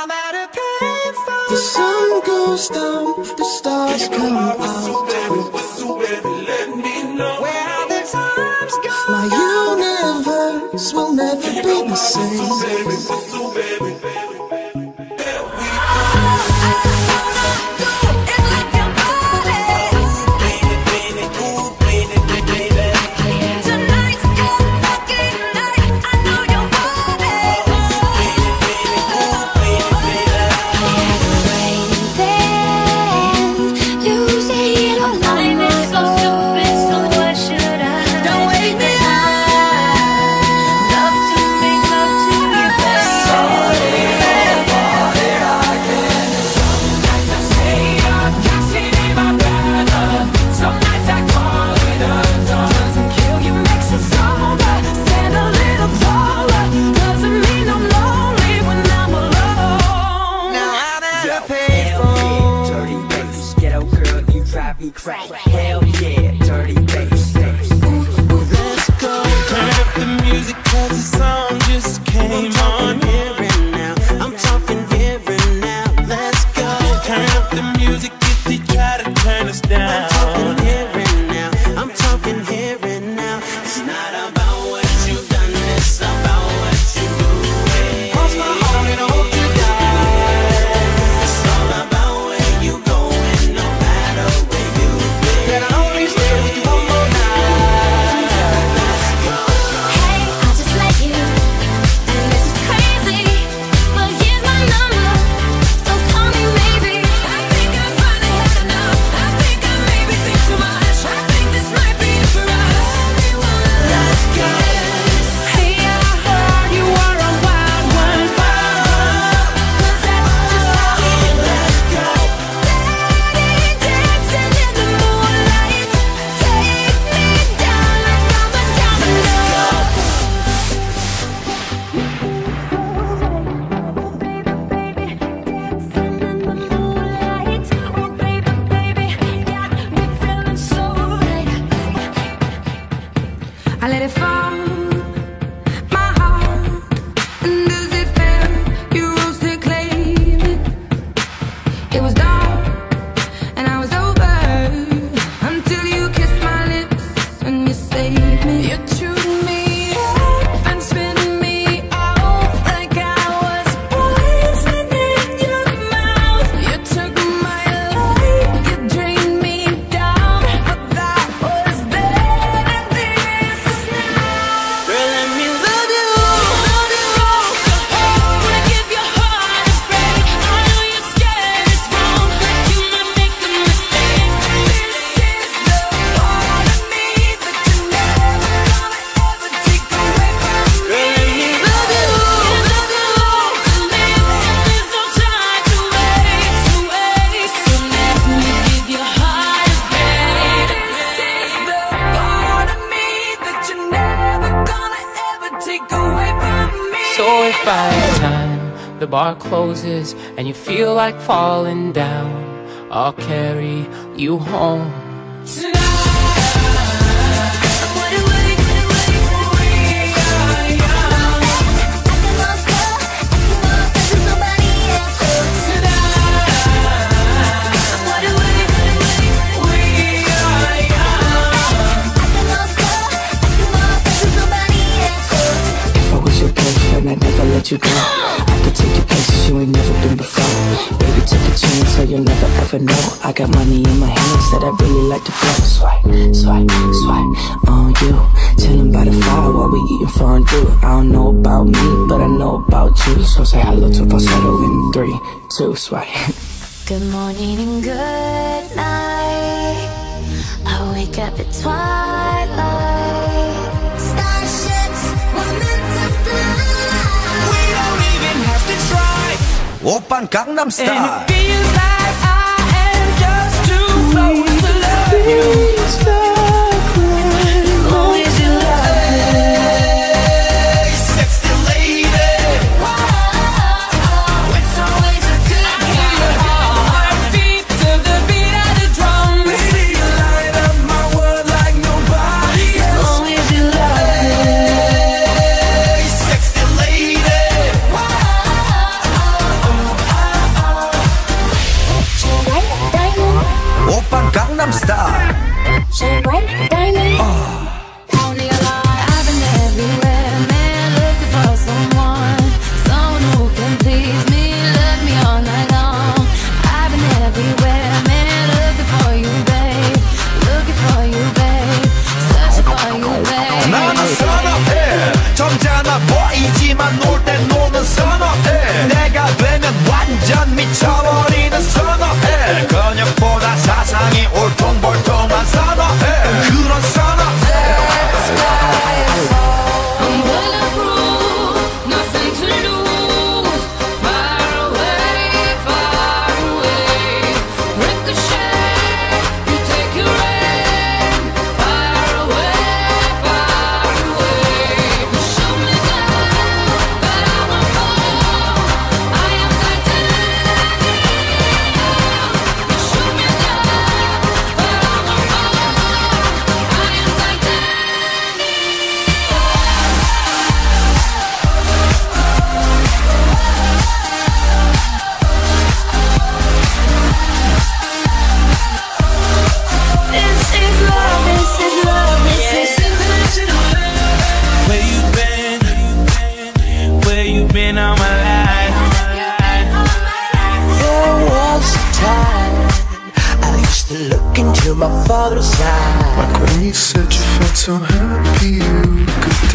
I'm at a payphone. The sun goes down, the stars come out. Let me know where the times go. My universe will never be the same. Crack. Hell yeah, dirty bass. Let's go. Turn up the music 'cause the song just came on. Here and now, I'm talking here and now. Let's go. Turn up the music if they try to turn us down. I'm talking here and now, I'm talking here and now. It's not about what you've done, it's about what you do. Cross my heart and I hope you die. It's all about where you going, no matter where you been. That I only stay with you one more night. Let's go. Hey, I just met you, and this is crazy, but here's my number, so call me maybe. I think I've finally had enough. I think I maybe think too much. I think this might be it for us. Let's go. Hey, I heard you are a wild one, 'cause that's just how we Let's go. steady dancing in the moonlight. Take me down like I'm a domino. I let it fall, my heart, and as it fell, you rose to claim it. It was dark, and I was over, until you kissed my lips and you saved me. You chewed me up and spit me out like I was poison in your mouth. You took my life, you drained me down, but that was then and this is now. Girl, let me love you. Wanna give your heart a break. I know you're scared it's wrong, like you might make a mistake. This is the part of me that you never gonna ever take away from me. Girl, let me love you. There's no time to live, and there's no time to waste. So let me give your heart a break. This is the part of me that you're never gonna ever take away from me. So if by the time the bar closes and you feel like falling down, I'll carry you home. If I was your boyfriend, I'd never let you go. I could take you places you ain't never been before. Baby, take a chance so you'll never ever know. I got money in my hands that I really like to blow. Swipe, swipe, swipe on you. Chilling by the fire while we eating fondue. I don't know about me, but I know about you. So say hello to falsetto in 3, 2, swipe. Good morning and good night. I wake up at twilight. Starships were meant to fly. We don't even have to try. Oppan Gangnam And Style. it feels like I am just too close to love you. Always in love. Sexy lady. It's always a good time. Heartbeat to the beat of the drum. See you light up my world like nobody else. Always in love. Sexy lady. my father's side. Like when you said you felt so happy you could